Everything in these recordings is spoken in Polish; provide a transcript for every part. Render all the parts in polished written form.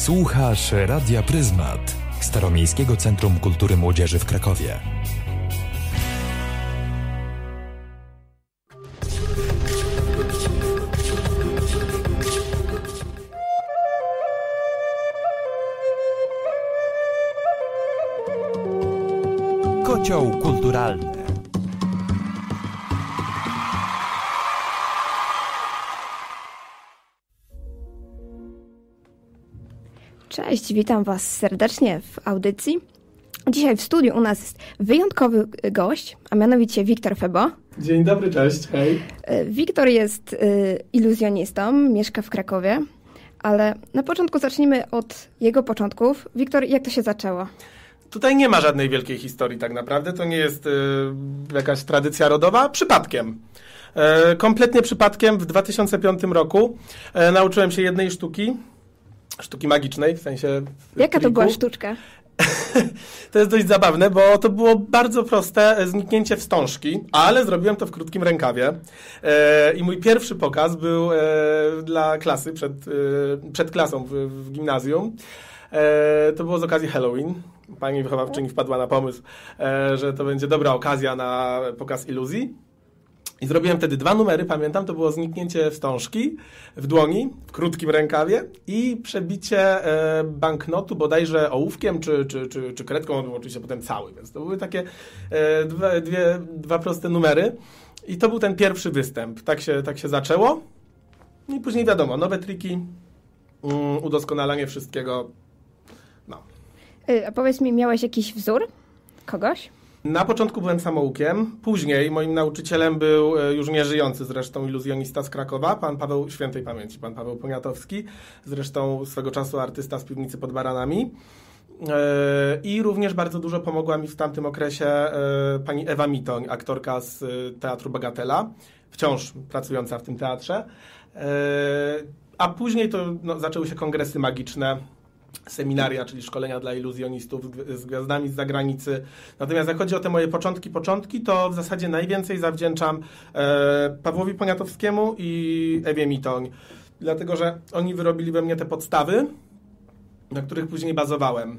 Słuchasz Radia Pryzmat, Staromiejskiego Centrum Kultury Młodzieży w Krakowie. Kocioł kulturalny. Cześć, witam Was serdecznie w audycji. Dzisiaj w studiu u nas jest wyjątkowy gość, a mianowicie Wiktor Febo. Dzień dobry, cześć, hej. Wiktor jest iluzjonistą, mieszka w Krakowie, ale na początku zacznijmy od jego początków. Wiktor, jak to się zaczęło? Tutaj nie ma żadnej wielkiej historii tak naprawdę, to nie jest jakaś tradycja rodowa, przypadkiem. Kompletnie przypadkiem w 2005 roku nauczyłem się jednej sztuki magicznej, w sensie... Jaka to była sztuczka? To jest dość zabawne, bo to było bardzo proste zniknięcie wstążki, ale zrobiłem to w krótkim rękawie. I mój pierwszy pokaz był dla klasy, przed klasą w gimnazjum. To było z okazji Halloween. Pani wychowawczyni wpadła na pomysł, że to będzie dobra okazja na pokaz iluzji. I zrobiłem wtedy 2 numery, pamiętam, to było zniknięcie wstążki w dłoni, w krótkim rękawie i przebicie banknotu bodajże ołówkiem czy kredką, on był oczywiście potem cały, więc to były takie dwa proste numery i to był ten pierwszy występ. Tak się zaczęło i później wiadomo, nowe triki, udoskonalanie wszystkiego. No. A powiedz mi, miałeś jakiś wzór? Kogoś? Na początku byłem samoukiem, później moim nauczycielem był już nieżyjący zresztą iluzjonista z Krakowa, pan Paweł, świętej pamięci, pan Paweł Poniatowski, zresztą swego czasu artysta z Piwnicy pod Baranami. I również bardzo dużo pomogła mi w tamtym okresie pani Ewa Mitoń, aktorka z Teatru Bagatela, wciąż pracująca w tym teatrze. A później to zaczęły się kongresy magiczne, seminaria, czyli szkolenia dla iluzjonistów z gwiazdami z zagranicy. Natomiast jak chodzi o te moje początki, to w zasadzie najwięcej zawdzięczam Pawłowi Poniatowskiemu i Ewie Mitoń. Dlatego, że oni wyrobili we mnie te podstawy, na których później bazowałem.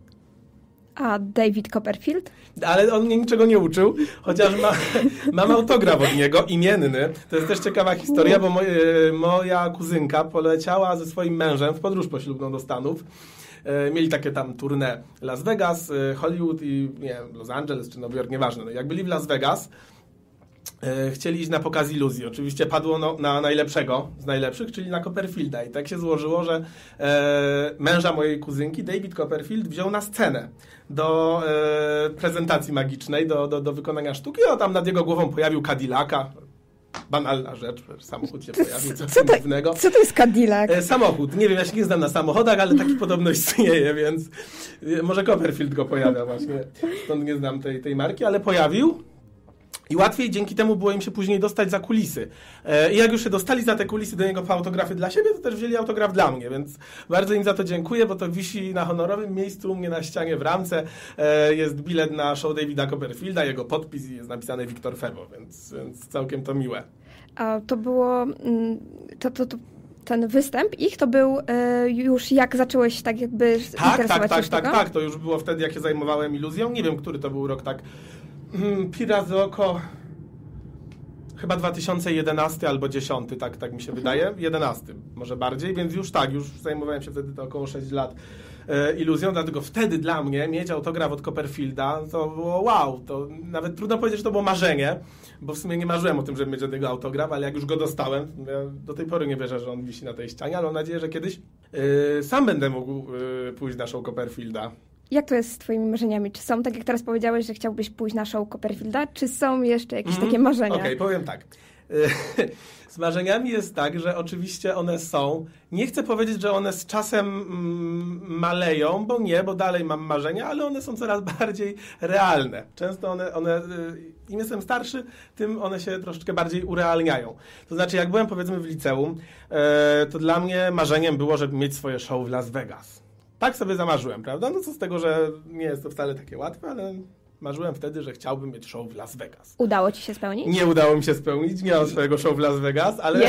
A David Copperfield? Ale on mnie niczego nie uczył, chociaż mam autograf od niego, imienny. To jest też ciekawa historia, bo moja kuzynka poleciała ze swoim mężem w podróż poślubną do Stanów. Mieli takie tam tournée Las Vegas, Hollywood i nie wiem, Los Angeles czy Nowy Jork, nieważne. No, jak byli w Las Vegas, chcieli iść na pokaz iluzji. Oczywiście padło na najlepszego z najlepszych, czyli na Copperfielda. I tak się złożyło, że męża mojej kuzynki, David Copperfield, wziął na scenę do prezentacji magicznej, do wykonania sztuki. A tam nad jego głową pojawił Cadillaca. Banalna rzecz, samochód się pojawił, coś dziwnego. Co to jest Cadillac? Samochód. Nie wiem, ja się nie znam na samochodach, ale taki podobno istnieje, więc może Copperfield go pojawia właśnie. Stąd nie znam tej marki, ale pojawił. I łatwiej dzięki temu było im się później dostać za kulisy. I jak już się dostali za te kulisy do niego po autografy dla siebie, to też wzięli autograf dla mnie, więc bardzo im za to dziękuję, bo to wisi na honorowym miejscu u mnie na ścianie w ramce. Jest bilet na show Davida Copperfielda, jego podpis i jest napisane Wiktor Febo, więc całkiem to miłe. A to było... Ten występ ich to był już jak zacząłeś tak jakby interesować się sztuką? Tak. To już było wtedy, jak się zajmowałem iluzją. Nie wiem, który to był rok, tak... Pi z oko chyba 2011 albo 10, tak mi się wydaje. 11 może bardziej, więc już zajmowałem się wtedy to około 6 lat iluzją, dlatego wtedy dla mnie mieć autograf od Copperfielda to było wow, to nawet trudno powiedzieć, że to było marzenie, bo w sumie nie marzyłem o tym, żeby mieć od niego autograf, ale jak już go dostałem, ja do tej pory nie wierzę, że on wisi na tej ścianie, ale mam nadzieję, że kiedyś sam będę mógł pójść na show Copperfielda. Jak to jest z twoimi marzeniami? Czy są, tak jak teraz powiedziałeś, że chciałbyś pójść na show Copperfielda, czy są jeszcze jakieś takie marzenia? Okej, powiem tak. Z marzeniami jest tak, że oczywiście one są. Nie chcę powiedzieć, że one z czasem maleją, bo dalej mam marzenia, ale one są coraz bardziej realne. Często one im jestem starszy, tym one się troszeczkę bardziej urealniają. To znaczy, jak byłem powiedzmy w liceum, to dla mnie marzeniem było, żeby mieć swoje show w Las Vegas. Tak sobie zamarzyłem, prawda? No co z tego, że nie jest to wcale takie łatwe, ale Marzyłem wtedy, że chciałbym mieć show w Las Vegas. Udało ci się spełnić? Nie udało mi się spełnić, nie mam swojego show w Las Vegas, ale...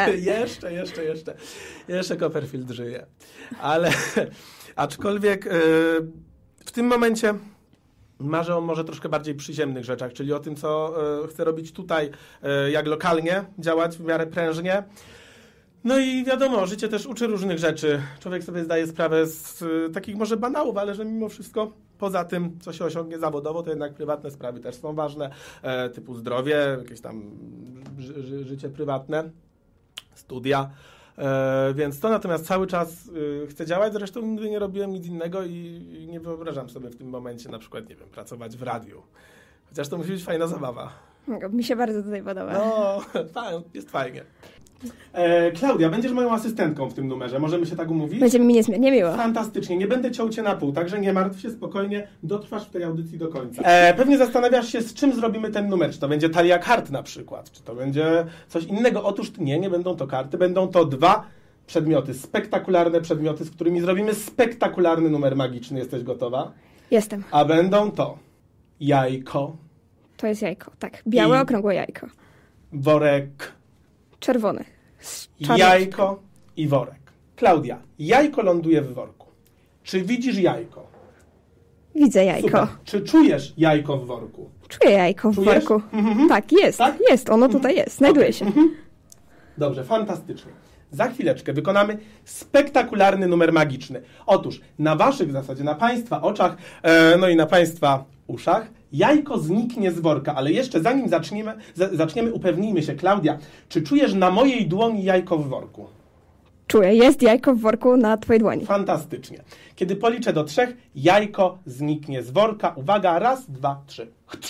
Jeszcze Copperfield żyje. Ale aczkolwiek w tym momencie marzę o może troszkę bardziej przyziemnych rzeczach, czyli o tym, co chcę robić tutaj, jak lokalnie działać w miarę prężnie. No i wiadomo, życie też uczy różnych rzeczy. Człowiek sobie zdaje sprawę z takich może banałów, ale że mimo wszystko poza tym, co się osiągnie zawodowo, to jednak prywatne sprawy też są ważne, typu zdrowie, jakieś tam życie prywatne, studia. Więc to natomiast cały czas chcę działać, zresztą nigdy nie robiłem nic innego i nie wyobrażam sobie w tym momencie na przykład, nie wiem, pracować w radiu. Chociaż to musi być fajna zabawa. Mi się bardzo tutaj podoba. No, jest fajnie. Klaudia, będziesz moją asystentką w tym numerze, możemy się tak umówić? Będzie mi niezmiernie miło. Fantastycznie, nie będę ciął cię na pół, także nie martw się, spokojnie, dotrwasz w tej audycji do końca. Pewnie zastanawiasz się, z czym zrobimy ten numer, czy to będzie talia kart na przykład, czy to będzie coś innego. Otóż nie będą to karty, będą to 2 przedmioty, spektakularne przedmioty, z którymi zrobimy spektakularny numer magiczny. Jesteś gotowa? Jestem. A będą to jajko. To jest jajko, tak. Białe, okrągłe jajko. Worek. Czerwony. Jajko i worek. Klaudia, jajko ląduje w worku. Czy widzisz jajko? Widzę jajko. Super. Czy czujesz jajko w worku? Czuję jajko w worku. Tak, jest. Tak? Jest, ono tutaj jest. Znajduje się. Dobrze, fantastycznie. Za chwileczkę wykonamy spektakularny numer magiczny. Otóż na waszych, w zasadzie na państwa oczach, no i na państwa uszach, jajko zniknie z worka, ale jeszcze zanim zaczniemy, upewnijmy się, Klaudia, czy czujesz na mojej dłoni jajko w worku? Czuję, jest jajko w worku na twojej dłoni. Fantastycznie. Kiedy policzę do 3, jajko zniknie z worka. Uwaga, 1, 2, 3.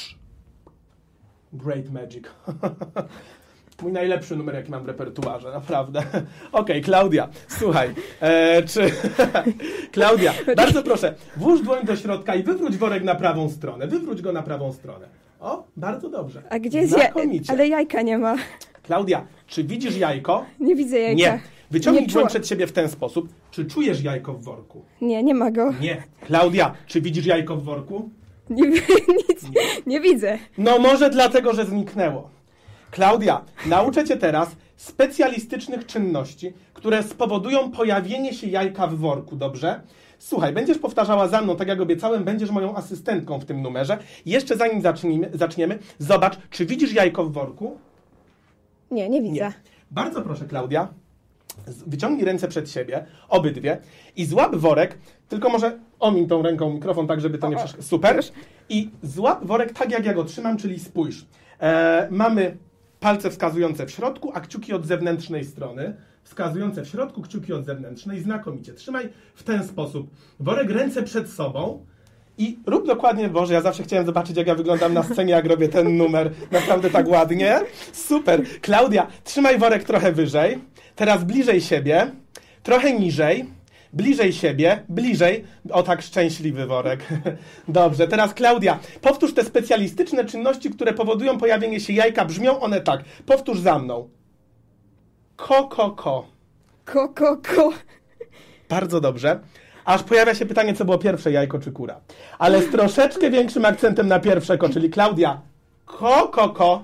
Great magic. Mój najlepszy numer, jaki mam w repertuarze, naprawdę. Okej, Klaudia, słuchaj, Klaudia, bardzo proszę, włóż dłoń do środka i wywróć worek na prawą stronę. Wywróć go na prawą stronę. O, bardzo dobrze. A gdzie jest znakomicie. Ale jajka nie ma. Klaudia, czy widzisz jajko? Nie widzę jajka. Nie. Wyciągnij Nie dłoń przed siebie w ten sposób. Czy czujesz jajko w worku? Nie ma go. Nie. Klaudia, czy widzisz jajko w worku? Nie widzę. No może dlatego, że zniknęło. Klaudia, nauczę cię teraz specjalistycznych czynności, które spowodują pojawienie się jajka w worku, dobrze? Słuchaj, będziesz powtarzała za mną, tak jak obiecałem, będziesz moją asystentką w tym numerze. Jeszcze zanim zaczniemy, zobacz, czy widzisz jajko w worku? Nie widzę. Nie. Bardzo proszę, Klaudia, wyciągnij ręce przed siebie, obydwie, i złap worek, tylko może omiń tą ręką mikrofon tak, żeby to nie przeszkadzało. Super. I złap worek tak, jak ja go trzymam, czyli spójrz. Mamy palce wskazujące w środku, a kciuki od zewnętrznej strony. Wskazujące w środku, kciuki od zewnętrznej. Znakomicie. Trzymaj w ten sposób worek, ręce przed sobą i rób dokładnie, Boże, ja zawsze chciałem zobaczyć, jak ja wyglądam na scenie, jak robię ten numer. Naprawdę tak ładnie. Super. Klaudia, trzymaj worek trochę wyżej. Teraz bliżej siebie. Trochę niżej. Bliżej siebie, bliżej. O tak, szczęśliwy worek. Dobrze, teraz Klaudia, powtórz te specjalistyczne czynności, które powodują pojawienie się jajka. Brzmią one tak. Powtórz za mną. Ko. Ko. Bardzo dobrze. Aż pojawia się pytanie, co było pierwsze, jajko czy kura. Ale z troszeczkę większym akcentem na pierwsze ko, czyli Klaudia. Ko. Ko.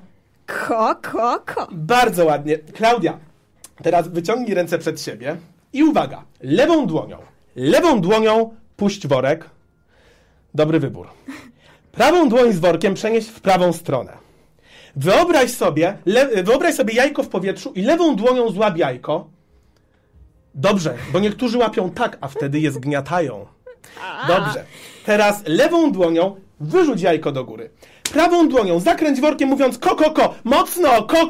Bardzo ładnie. Klaudia, teraz wyciągnij ręce przed siebie. I uwaga, lewą dłonią puść worek. Dobry wybór. Prawą dłoń z workiem przenieś w prawą stronę. Wyobraź sobie jajko w powietrzu i lewą dłonią złap jajko. Dobrze, bo niektórzy łapią tak, a wtedy je zgniatają. Dobrze. Teraz lewą dłonią wyrzuć jajko do góry. Prawą dłonią zakręć workiem, mówiąc ko. Mocno, ko.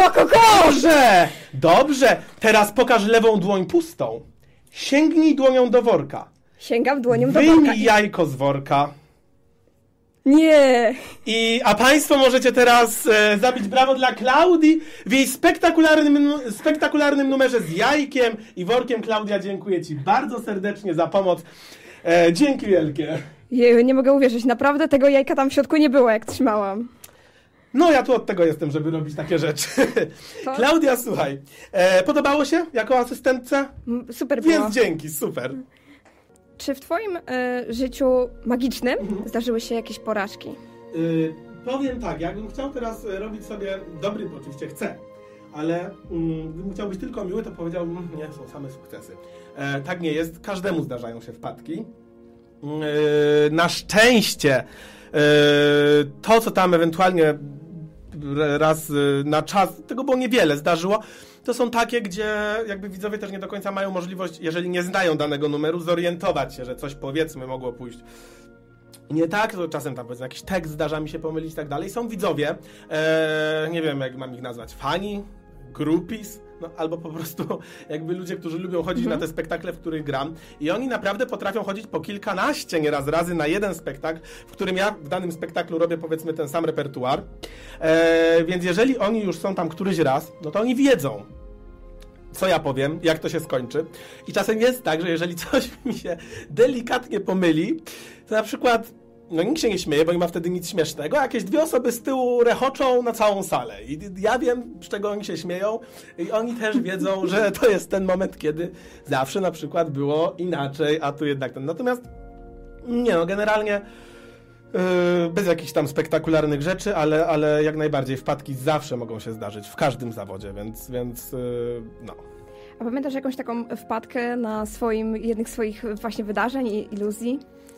Dobrze. Teraz pokaż lewą dłoń pustą. Sięgnij dłonią do worka. Sięgam dłonią do worka. Wyjmij jajko z worka. Nie. A państwo możecie teraz zabić brawo dla Klaudii w jej spektakularnym numerze z jajkiem i workiem. Klaudia, dziękuję ci bardzo serdecznie za pomoc. Dzięki wielkie. Jeju, nie mogę uwierzyć. Naprawdę tego jajka tam w środku nie było, jak trzymałam. No, ja tu od tego jestem, żeby robić takie rzeczy. To? Klaudia, słuchaj, podobało się jako asystentce? Super było. Więc dzięki, super. czy w twoim życiu magicznym zdarzyły się jakieś porażki? Powiem tak, jakbym chciał teraz robić sobie dobry, to oczywiście chcę, ale gdybym chciał być tylko miły, to powiedziałbym, nie, są same sukcesy. Tak nie jest, każdemu zdarzają się wpadki. Na szczęście to, co tam ewentualnie raz na czas, tego było niewiele, zdarzyło, to są takie, gdzie jakby widzowie też nie do końca mają możliwość, jeżeli nie znają danego numeru, zorientować się, że coś powiedzmy mogło pójść nie tak, to czasem tam powiedzmy jakiś tekst zdarza mi się pomylić i tak dalej. Są widzowie, nie wiem jak mam ich nazwać, fani, groupies, no, albo po prostu jakby ludzie, którzy lubią chodzić na te spektakle, w których gram i oni naprawdę potrafią chodzić po kilkanaście nieraz razy na jeden spektakl, w którym ja w danym spektaklu robię powiedzmy ten sam repertuar, więc jeżeli oni już są tam któryś raz, no to oni wiedzą, co ja powiem, jak to się skończy. I czasem jest tak, że jeżeli coś mi się delikatnie pomyli, to na przykład no nikt się nie śmieje, bo nie ma wtedy nic śmiesznego, a jakieś dwie osoby z tyłu rechoczą na całą salę. I ja wiem, z czego oni się śmieją i oni też wiedzą, że to jest ten moment, kiedy zawsze na przykład było inaczej, a tu jednak ten. Natomiast nie no, generalnie bez jakichś tam spektakularnych rzeczy, ale jak najbardziej wpadki zawsze mogą się zdarzyć w każdym zawodzie, więc no. A pamiętasz jakąś taką wpadkę na jednych z swoich właśnie wydarzeń i iluzji?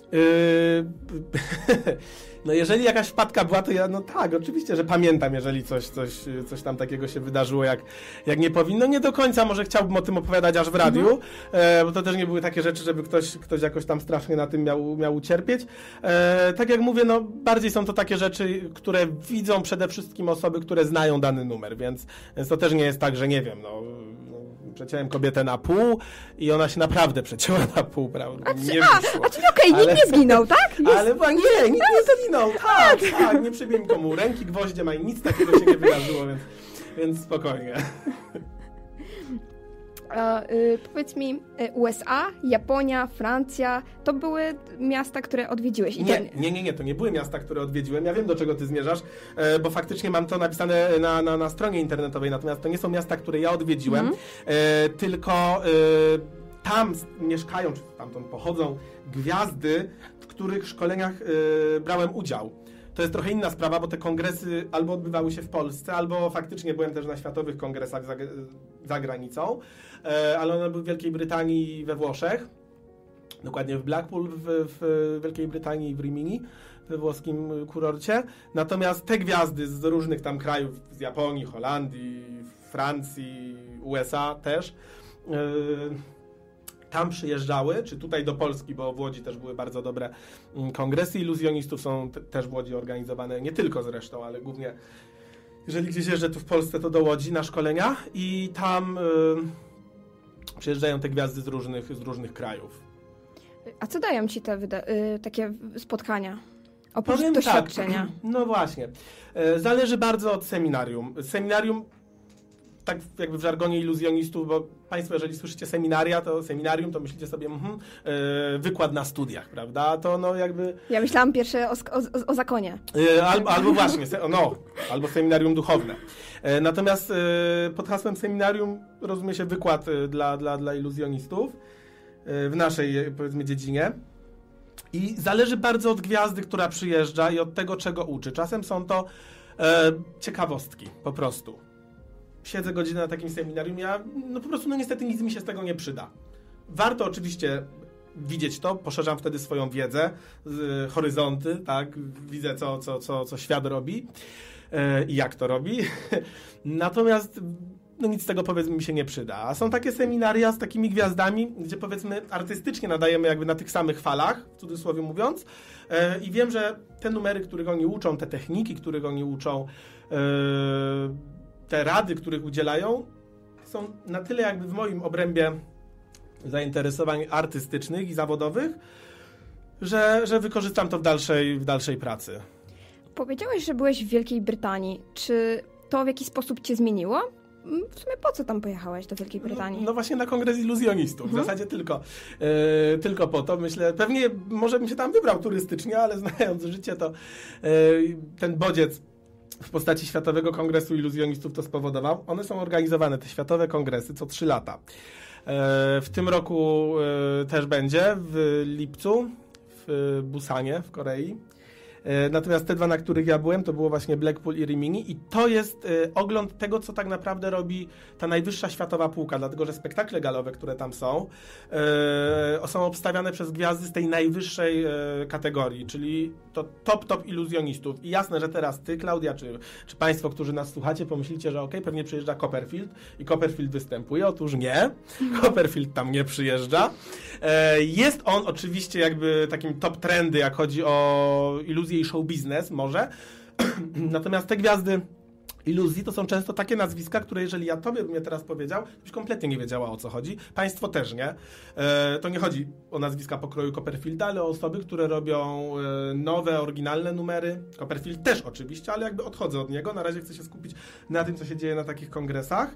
No jeżeli jakaś wpadka była, to ja, no tak, oczywiście, że pamiętam, jeżeli coś tam takiego się wydarzyło, jak nie powinno. Nie do końca może chciałbym o tym opowiadać aż w radiu, bo to też nie były takie rzeczy, żeby ktoś jakoś tam strasznie na tym miał ucierpieć. Tak jak mówię, no bardziej są to takie rzeczy, które widzą przede wszystkim osoby, które znają dany numer, więc to też nie jest tak, że nie wiem, no przeciąłem kobietę na pół i ona się naprawdę przecięła na pół, prawda? Czyli okej, nikt nie zginął, tak? Ale nie, nikt nie zginął, tak, nie przybiję nikomu ręki gwoździem, a nic takiego się nie wydarzyło, więc spokojnie. Powiedz mi, USA, Japonia, Francja, to były miasta, które odwiedziłeś. Nie, to nie były miasta, które odwiedziłem. Ja wiem, do czego ty zmierzasz, bo faktycznie mam to napisane na stronie internetowej, natomiast to nie są miasta, które ja odwiedziłem, tylko tam mieszkają, czy stamtąd pochodzą gwiazdy, w których szkoleniach brałem udział. To jest trochę inna sprawa, bo te kongresy albo odbywały się w Polsce, albo faktycznie byłem też na światowych kongresach za granicą, ale one były w Wielkiej Brytanii i we Włoszech, dokładnie w Blackpool w Wielkiej Brytanii i w Rimini, we włoskim kurorcie. Natomiast te gwiazdy z różnych tam krajów, z Japonii, Holandii, Francji, USA też, tam przyjeżdżały, czy tutaj do Polski, bo w Łodzi też były bardzo dobre kongresy iluzjonistów, są też w Łodzi organizowane, nie tylko zresztą, ale głównie jeżeli gdzieś jeżdżę tu w Polsce, to do Łodzi na szkolenia i tam przyjeżdżają te gwiazdy z różnych krajów. A co dają ci te takie spotkania? Oprócz Powiem doświadczenia. Tak, no właśnie. Zależy bardzo od seminarium. Seminarium, tak jakby w żargonie iluzjonistów, bo Państwo, jeżeli słyszycie seminarium, to myślicie sobie wykład na studiach, prawda? To no jakby... Ja myślałam pierwsze o zakonie. Albo właśnie, albo seminarium duchowne. Natomiast pod hasłem seminarium rozumie się wykład dla iluzjonistów w naszej, powiedzmy, dziedzinie. I zależy bardzo od gwiazdy, która przyjeżdża i od tego, czego uczy. Czasem są to ciekawostki, po prostu. Siedzę godzinę na takim seminarium, po prostu niestety nic mi się z tego nie przyda. Warto oczywiście widzieć to, poszerzam wtedy swoją wiedzę, horyzonty, tak, widzę co świat robi i jak to robi. Natomiast nic z tego, powiedzmy, mi się nie przyda. A są takie seminaria z takimi gwiazdami, gdzie, powiedzmy, artystycznie nadajemy jakby na tych samych falach, w cudzysłowie mówiąc, i wiem, że te numery, których oni uczą, te techniki, których oni uczą, te rady, których udzielają, są na tyle jakby w moim obrębie zainteresowań artystycznych i zawodowych, że wykorzystam to w dalszej pracy. Powiedziałeś, że byłeś w Wielkiej Brytanii. Czy to w jakiś sposób cię zmieniło? W sumie po co tam pojechałeś do Wielkiej Brytanii? No właśnie na kongres iluzjonistów. W zasadzie tylko po to. Myślę, pewnie może bym się tam wybrał turystycznie, ale znając życie, to ten bodziec w postaci Światowego Kongresu Iluzjonistów to spowodował. One są organizowane, te światowe kongresy, co 3 lata. W tym roku też będzie, w lipcu, w Busanie, w Korei. Natomiast te dwa, na których ja byłem, to było właśnie Blackpool i Rimini i to jest ogląd tego, co tak naprawdę robi ta najwyższa światowa półka, dlatego że spektakle galowe, które tam są obstawiane przez gwiazdy z tej najwyższej kategorii, czyli to top iluzjonistów. I jasne, że teraz ty, Klaudia, czy państwo, którzy nas słuchacie, pomyślicie, że okej, pewnie przyjeżdża Copperfield i Copperfield występuje. Otóż nie, Copperfield tam nie przyjeżdża. Jest on oczywiście jakby takim top trendy, jak chodzi o iluzję i show biznes może. Natomiast te gwiazdy iluzji to są często takie nazwiska, które jeżeli ja tobie bym je teraz powiedział, byś kompletnie nie wiedziała, o co chodzi. Państwo też nie. To nie chodzi o nazwiska pokroju Copperfielda, ale o osoby, które robią nowe, oryginalne numery. Copperfield też oczywiście, ale jakby odchodzę od niego. Na razie chcę się skupić na tym, co się dzieje na takich kongresach.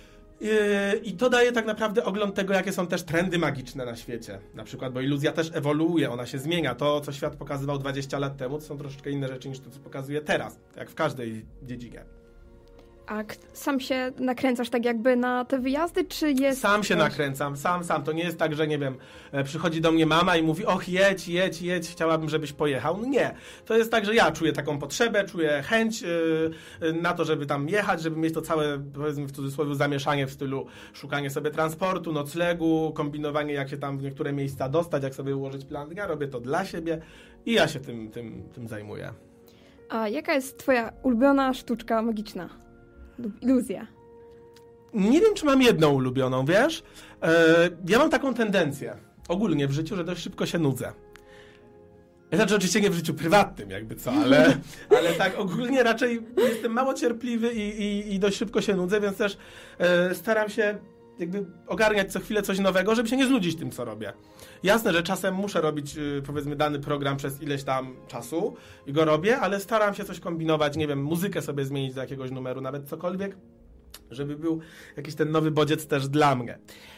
I to daje tak naprawdę ogląd tego, jakie są też trendy magiczne na świecie. Na przykład, bo iluzja też ewoluuje, ona się zmienia. To, co świat pokazywał 20 lat temu, to są troszeczkę inne rzeczy niż to, co pokazuje teraz. Jak w każdej dziedzinie. A sam się nakręcasz tak jakby na te wyjazdy, czy jest... Sam się nakręcam, sam. To nie jest tak, że nie wiem, przychodzi do mnie mama i mówi, och, jedź, chciałabym, żebyś pojechał. No nie. To jest tak, że ja czuję taką potrzebę, czuję chęć na to, żeby tam jechać, żeby mieć to całe, powiedzmy w cudzysłowie, zamieszanie w stylu szukanie sobie transportu, noclegu, kombinowanie, jak się tam w niektóre miejsca dostać, jak sobie ułożyć plan. Ja robię to dla siebie i ja się tym zajmuję. A jaka jest twoja ulubiona sztuczka magiczna? Iluzja. Nie wiem, czy mam jedną ulubioną, wiesz? Ja mam taką tendencję ogólnie w życiu, że dość szybko się nudzę. Znaczy oczywiście nie w życiu prywatnym, jakby co, ale tak ogólnie raczej jestem mało cierpliwy i dość szybko się nudzę, więc też staram się jakby ogarniać co chwilę coś nowego, żeby się nie znudzić tym, co robię. Jasne, że czasem muszę robić, powiedzmy, dany program przez ileś tam czasu i go robię, ale staram się coś kombinować, nie wiem, muzykę sobie zmienić do jakiegoś numeru, nawet cokolwiek, żeby był jakiś ten nowy bodziec też dla mnie.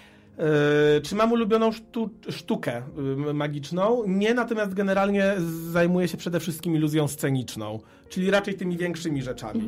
Czy mam ulubioną sztukę magiczną? Nie, natomiast generalnie zajmuję się przede wszystkim iluzją sceniczną, czyli raczej tymi większymi rzeczami.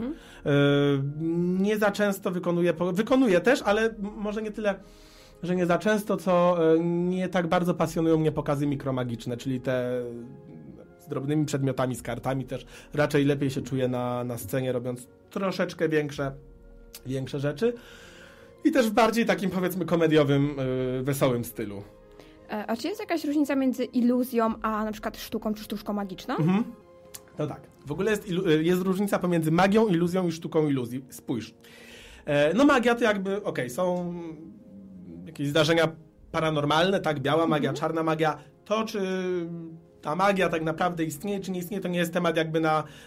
Nie za często wykonuję też, ale może nie tyle, że nie za często, co nie tak bardzo pasjonują mnie pokazy mikromagiczne, czyli te z drobnymi przedmiotami, z kartami też raczej lepiej się czuję na scenie, robiąc troszeczkę większe rzeczy. I też w bardziej takim, powiedzmy, komediowym, wesołym stylu. A czy jest jakaś różnica między iluzją, a na przykład sztuką czy sztuczką magiczną? No tak. W ogóle jest różnica pomiędzy magią, iluzją i sztuką iluzji. Spójrz. No magia to jakby, są jakieś zdarzenia paranormalne, tak? Biała magia, czarna magia. To, czy ta magia tak naprawdę istnieje, czy nie istnieje, to nie jest temat jakby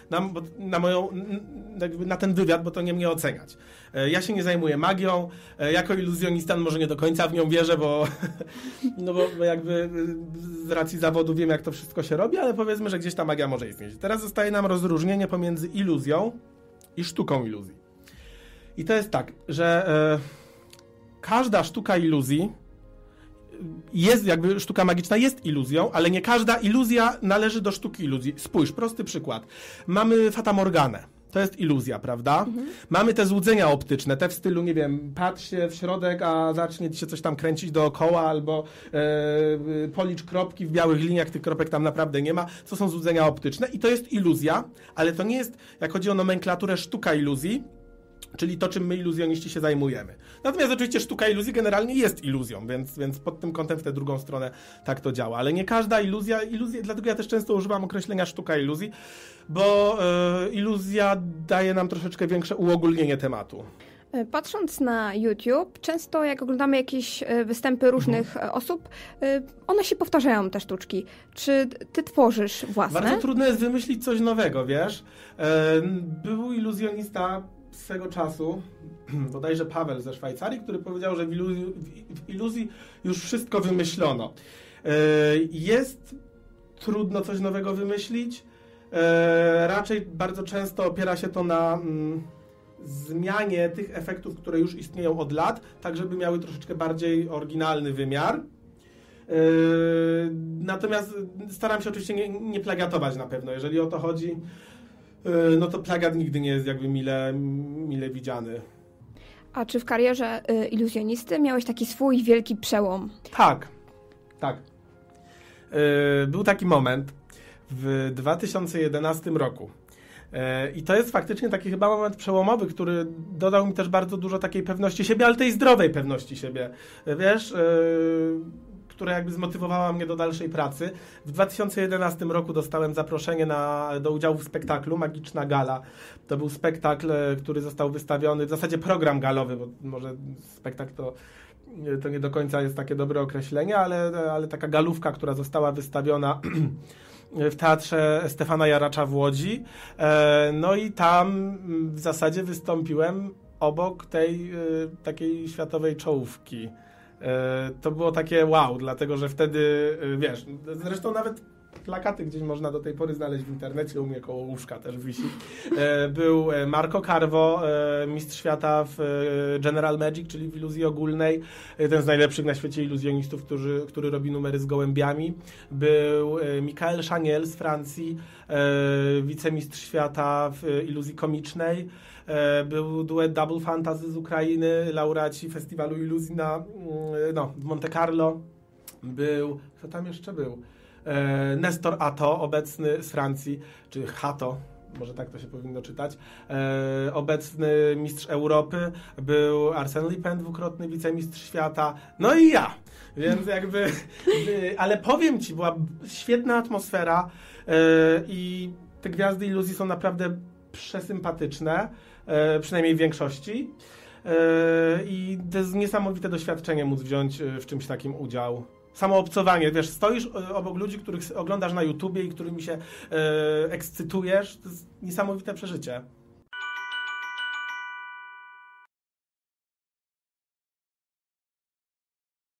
na ten wywiad, bo to nie mnie oceniać. Ja się nie zajmuję magią, jako iluzjonista może nie do końca w nią wierzę, bo jakby z racji zawodu wiem, jak to wszystko się robi, ale powiedzmy, że gdzieś ta magia może istnieć. Teraz zostaje nam rozróżnienie pomiędzy iluzją i sztuką iluzji. I to jest tak, że każda sztuka iluzji jest jakby, sztuka magiczna jest iluzją, ale nie każda iluzja należy do sztuki iluzji. Spójrz, prosty przykład. Mamy fatamorganę. To jest iluzja, prawda? Mamy te złudzenia optyczne, te w stylu, nie wiem, patrz się w środek, a zacznie ci się coś tam kręcić dookoła, albo policz kropki w białych liniach, tych kropek tam naprawdę nie ma. To są złudzenia optyczne i to jest iluzja, ale to nie jest, jak chodzi o nomenklaturę, sztuka iluzji, czyli to, czym my iluzjoniści się zajmujemy. Natomiast oczywiście sztuka iluzji generalnie jest iluzją, więc pod tym kątem w tę drugą stronę tak to działa. Ale nie każda iluzja, dlatego ja też często używam określenia sztuka iluzji, bo iluzja daje nam troszeczkę większe uogólnienie tematu. Patrząc na YouTube, często jak oglądamy jakieś występy różnych osób, one się powtarzają, te sztuczki. Czy ty tworzysz własne? Bardzo trudno jest wymyślić coś nowego, wiesz? Był iluzjonista swego czasu, bodajże Paweł ze Szwajcarii, który powiedział, że w iluzji już wszystko wymyślono. Jest trudno coś nowego wymyślić. Raczej bardzo często opiera się to na zmianie tych efektów, które już istnieją od lat, tak żeby miały troszeczkę bardziej oryginalny wymiar. Natomiast staram się oczywiście nie plagiatować na pewno. Jeżeli o to chodzi, no to plagiat nigdy nie jest jakby mile widziany. A czy w karierze iluzjonisty miałeś taki swój wielki przełom? Tak. Był taki moment w 2011 roku. I to jest faktycznie taki chyba moment przełomowy, który dodał mi też bardzo dużo takiej pewności siebie, ale tej zdrowej pewności siebie, wiesz, która jakby zmotywowała mnie do dalszej pracy. W 2011 roku dostałem zaproszenie do udziału w spektaklu Magiczna Gala. To był spektakl, który został wystawiony, w zasadzie program galowy, bo może spektakl to nie do końca jest takie dobre określenie, ale taka galówka, która została wystawiona w Teatrze Stefana Jaracza w Łodzi. No i tam w zasadzie wystąpiłem obok tej takiej światowej czołówki. To było takie wow, dlatego że wtedy, wiesz, zresztą nawet plakaty gdzieś można do tej pory znaleźć w internecie, u mnie koło łóżka też wisi. Był Marco Carvo, mistrz świata w General Magic, czyli w iluzji ogólnej, jeden z najlepszych na świecie iluzjonistów, który robi numery z gołębiami. Był Michael Chaniel z Francji, wicemistrz świata w iluzji komicznej. Był duet Double Fantasy z Ukrainy, laureaci festiwalu iluzji w Monte Carlo. Był, kto tam jeszcze był? Nestor Ato, obecny z Francji, czy Hato, może tak to się powinno czytać, obecny mistrz Europy, był Arsène Lupin, dwukrotny wicemistrz świata, no i ja. Więc jakby, ale powiem ci, była świetna atmosfera i te gwiazdy iluzji są naprawdę przesympatyczne, przynajmniej w większości. I to jest niesamowite doświadczenie móc wziąć w czymś takim udział. Samo obcowanie, wiesz, stoisz obok ludzi, których oglądasz na YouTubie i którymi się ekscytujesz, to jest niesamowite przeżycie.